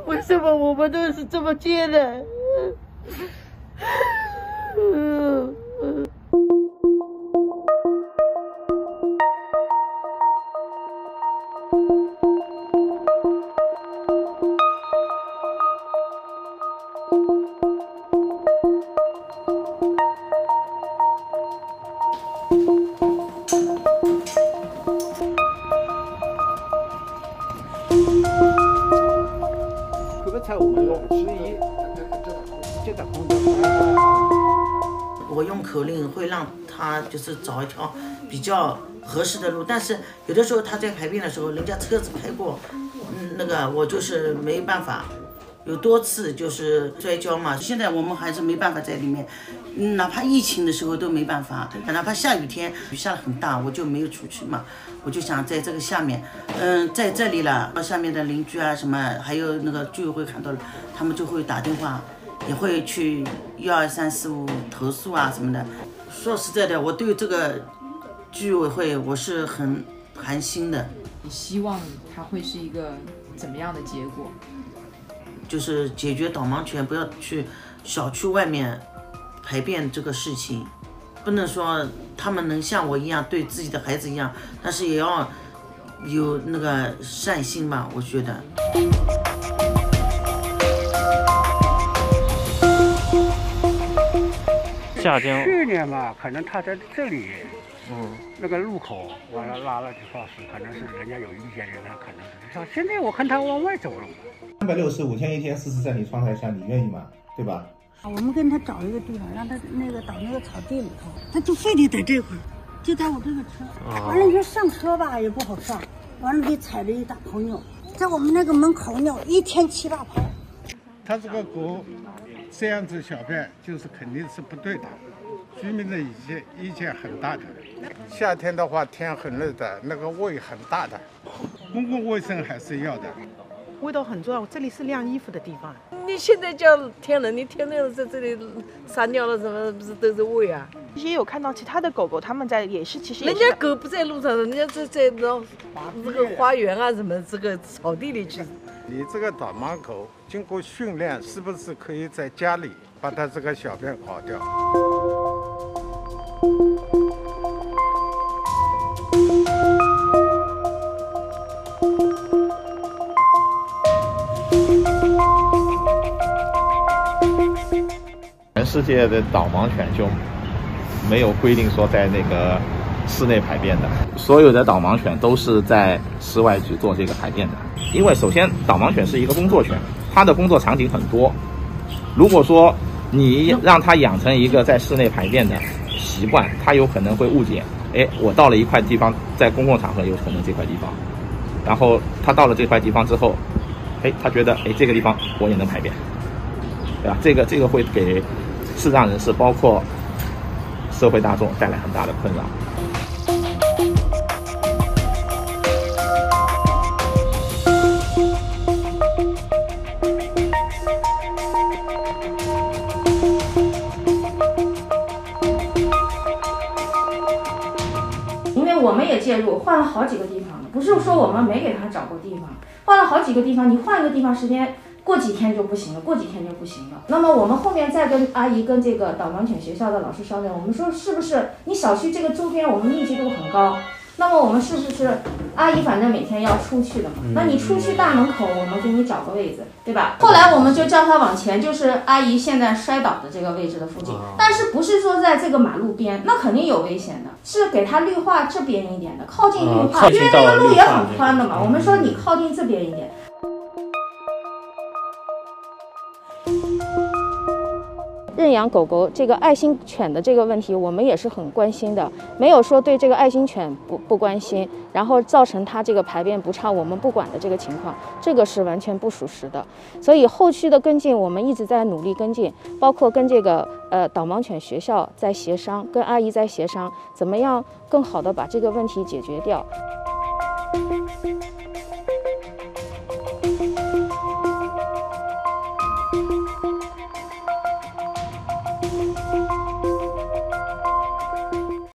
为什么我们都是这么贱的？ 我用口令会让他就是找一条比较合适的路，但是有的时候他在排便的时候，人家车子开过，那个我就是没办法，有多次就是摔跤嘛。现在我们还是没办法在里面，哪怕疫情的时候都没办法，哪怕下雨天雨下得很大，我就没有出去嘛。我就想在这个下面，在这里了，下面的邻居啊什么，还有那个居委会看到了，他们就会打电话，也会去12345投诉啊什么的。说实在的，我对这个居委会我是很寒心的。 你希望它会是一个怎么样的结果？ 就是解决导盲犬不要去小区外面排便这个事情，不能说他们能像我一样对自己的孩子一样，但是也要有那个善心吧，我觉得。 夏天去年吧，可能他在这里，那个路口完了拉了句话是，可能是人家有意见，人家可能是像现在我看他往外走了。 365天1天44在你窗台下，你愿意吗？对吧？ 我们跟他找一个地方，让他那个到那个草地里头，他就非得在这块儿，就在我这个车。完了，你说上车吧也不好上，完了得踩着一大泡尿，在我们那个门口尿，一天7、8泡。 他这个狗这样子小便，就是肯定是不对的。居民的意见很大的。夏天的话，天很热的，那个味很大的，公共卫生还是要的。 味道很重要，这里是晾衣服的地方。 你现在叫天冷，你天冷在这里撒尿了什么，不是都是味啊？ 也有看到其他的狗狗，他们在也是，其实人家狗不在路上，人家在这个花园啊什么这个草地里去。 你这个导盲狗经过训练，是不是可以在家里把它这个小便搞掉？ 全世界的导盲犬就没有规定说在那个室内排便的，所有的导盲犬都是在室外去做这个排便的。因为首先导盲犬是一个工作犬，它的工作场景很多，如果说你让它养成一个在室内排便的习惯，它有可能会误解，我到了一块地方，在公共场合有可能这块地方，然后它到了这块地方之后，它觉得这个地方我也能排便，对吧？这个会给视障人士包括社会大众带来很大的困扰。 因为我们也介入，换了好几个地方，不是说我们没给他找过地方，换了好几个地方，你换一个地方时间过几天就不行了，过几天就不行了。那么我们后面再跟阿姨跟这个导盲犬学校的老师商量，我们说是不是你小区这个周边我们密集度很高，那么我们是不是阿姨反正每天要出去的嘛，那你出去大门口我们给你找个位置，对吧？后来我们就叫他往前，就是阿姨现在摔倒的这个位置的附近，但是不是说在这个马路边，那肯定有危险的，是给他绿化这边一点的，靠近绿化，因为那个路也很宽的嘛，我们说你靠近这边一点。认养狗狗这个爱心犬的这个问题，我们也是很关心的，没有说对这个爱心犬不关心，然后造成它这个排便不畅我们不管的这个情况，这个是完全不属实的。所以后续的跟进我们一直在努力跟进，包括跟这个导盲犬学校在协商，跟阿姨在协商，怎么样更好的把这个问题解决掉。